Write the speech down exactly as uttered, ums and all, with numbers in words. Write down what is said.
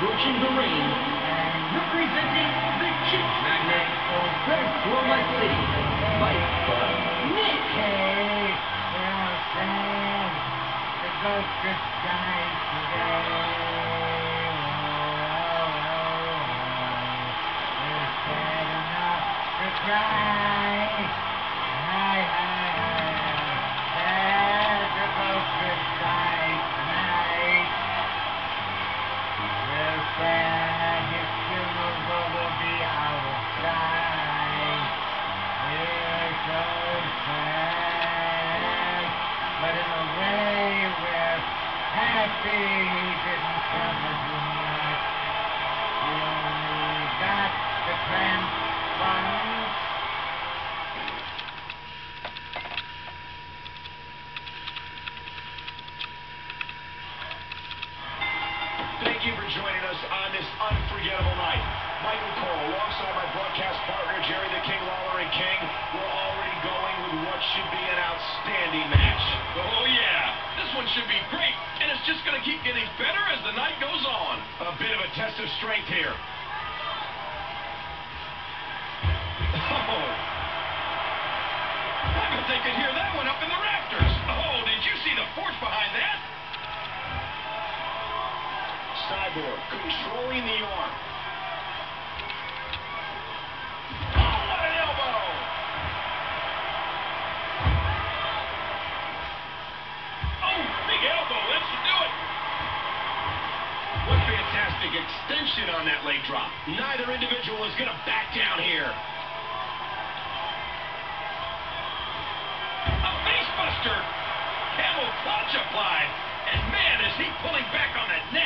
approaching the ring, and representing the Chief Magnet of Oklahoma City, Mike Bud Nick. Hey, well, Sam, the ghost just died today. Oh, oh, oh, it's sad enough to cry. Hi, hi, hi, sad, the ghost just died tonight. The sad, his funeral's over, be out of sight. It's so sad, but in a way we're happy he didn't come tonight. We only got the transplants. Thank you for joining us on this unforgettable night. Michael Cole, alongside my broadcast partner, Jerry the King Lawler and King, we're already going with what should be an outstanding match. Oh, yeah. This one should be great, and it's just going to keep getting better as the night goes on. A bit of a test of strength here. Oh. I bet they could hear that one up in the rafters. Oh, did you see the force behind that? Cyborg controlling the arm. Oh, what an elbow! Oh, big elbow. That should do it. What fantastic extension on that leg drop. Neither individual is going to back down here. A face buster. Camel clutch applied. And man, is he pulling back on that neck.